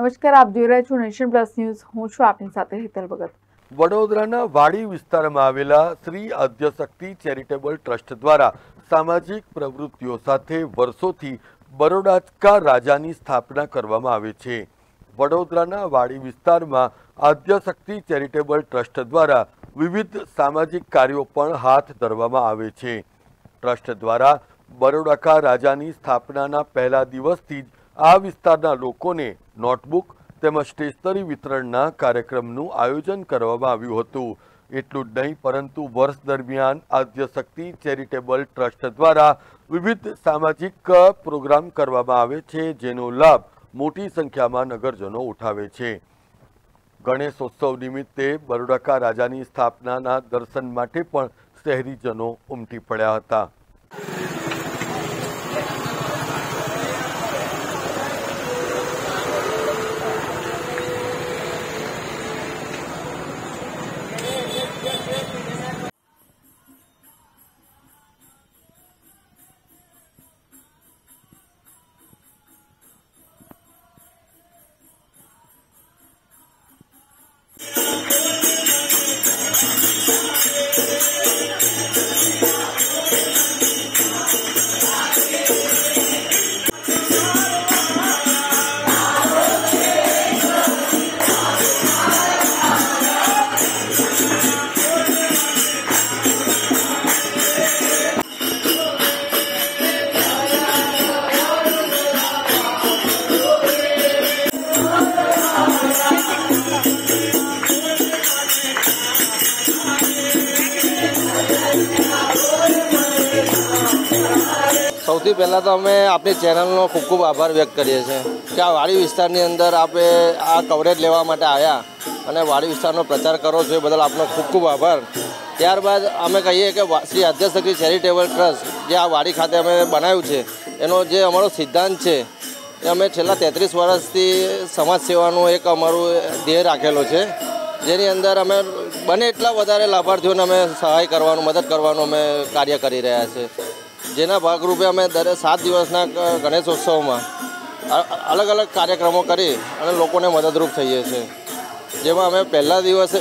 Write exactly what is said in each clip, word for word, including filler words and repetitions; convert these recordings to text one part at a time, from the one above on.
નમસ્કાર, આપ જોઈ રહ્યા છો નેશન પ્લસ ન્યૂઝ। હું છું આપની સાથે હેતલ ભગત। વડોદરાના વાડી વિસ્તારમાં આવેલા શ્રી આદ્યશક્તિ ચેરિટેબલ ટ્રસ્ટ દ્વારા સામાજિક પ્રવૃત્તિઓ સાથે વર્ષોથી બરોડાકા રાજાની સ્થાપના કરવામાં આવે છે। વડોદરાના વાડી વિસ્તારમાં આદ્યશક્તિ ચેરિટેબલ ટ્રસ્ટ દ્વારા વિવિધ સામાજિક કાર્યો પણ હાથ ધરવામાં આવે છે। ટ્રસ્ટ દ્વારા બરોડાકા રાજાની સ્થાપનાના પહેલા દિવસથી જ આ વિસ્તારના લોકોને નોટબુક તેમજ સ્ટેશનરી વિતરણના કાર્યક્રમનું આયોજન કરવામાં આવ્યું હતું। એટલું જ નહીં પરંતુ વર્ષ દરમિયાન આદ્યશક્તિ ચેરિટેબલ ટ્રસ્ટ દ્વારા વિવિધ સામાજિક પ્રોગ્રામ કરવામાં આવે છે, જેનો લાભ મોટી સંખ્યામાં નગરજનો ઉઠાવે છે। ગણેશોત્સવ નિમિત્તે બરોડાકા રાજાની સ્થાપનાના દર્શન માટે પણ શહેરીજનો ઉમટી પડ્યા હતા। સૌથી પહેલાં તો અમે આપણી ચેનલનો ખૂબ ખૂબ આભાર વ્યક્ત કરીએ છીએ કે આ વાડી વિસ્તારની અંદર આપણે આ કવરેજ લેવા માટે આવ્યા અને વાડી વિસ્તારનો પ્રચાર કરો છો એ બદલ આપનો ખૂબ ખૂબ આભાર। ત્યારબાદ અમે કહીએ કે શ્રી આદ્યશક્તિ ચેરિટેબલ ટ્રસ્ટ જે આ વાડી ખાતે અમે બનાવ્યું છે એનો જે અમારો સિદ્ધાંત છે એ અમે છેલ્લા તેત્રીસ વર્ષથી સમાજ સેવાનું એક અમારું ધ્યેય રાખેલો છે, જેની અંદર અમે બને એટલા વધારે લાભાર્થીઓને અમે સહાય કરવાનું, મદદ કરવાનું અમે કાર્ય કરી રહ્યા છીએ। જેના ભાગરૂપે અમે દરેક સાત દિવસના ગણેશોત્સવમાં અલગ અલગ કાર્યક્રમો કરી અને લોકોને મદદરૂપ થઈએ છીએ। જેમાં અમે પહેલા દિવસે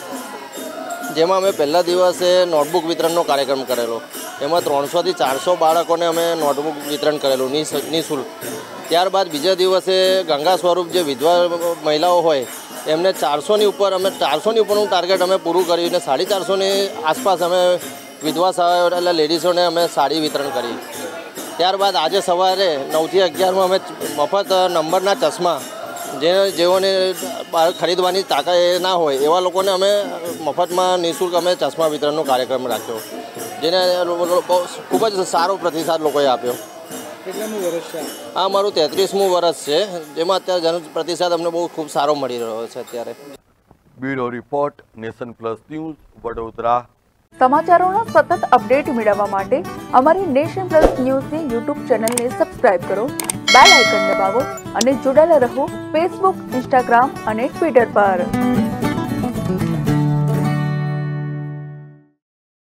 જેમાં અમે પહેલા દિવસે નોટબુક વિતરણનો કાર્યક્રમ કરેલો, એમાં ત્રણસોથી ચારસો બાળકોને અમે નોટબુક વિતરણ કરેલું નિઃશુલ્ક। ત્યારબાદ બીજા દિવસે ગંગા સ્વરૂપ જે વિધવા મહિલાઓ હોય એમને ચારસોની ઉપર અમે ચારસોની ઉપરનું ટાર્ગેટ અમે પૂરું કરીને સાડી ચારસોની આસપાસ અમે વિધવા સહાય એટલે લેડીઝોને અમે સાડી વિતરણ કરી। ત્યારબાદ આજે સવારે નવથી અગિયારમાં અમે મફત નંબરના ચશ્મા જે જેઓને ખરીદવાની તાકાત ના હોય એવા લોકોને અમે મફતમાં નિઃશુલ્ક અમે ચશ્મા વિતરણનો કાર્યક્રમ રાખ્યો, જેને ખૂબ જ સારો પ્રતિસાદ લોકોએ આપ્યો। કેટલામું વર્ષ છે આ મારું તેત્રીસમું વર્ષ છે, જેમાં અત્યારે જન પ્રતિસાદ અમને બહુ ખૂબ સારો મળી રહ્યો છે અત્યારે। Bureau report, Nation Plus News, Vadodara. સમાચારોના સતત અપડેટ મેળવવા માટે અમારી નેશન પ્લસ ન્યૂઝની યુટ્યુબ ચેનલને સબસ્ક્રાઇબ કરો, બેલ આઇકન દબાવો અને જોડાયેલા રહો ફેસબુક, ઇન્સ્ટાગ્રામ અને ટ્વિટર પર।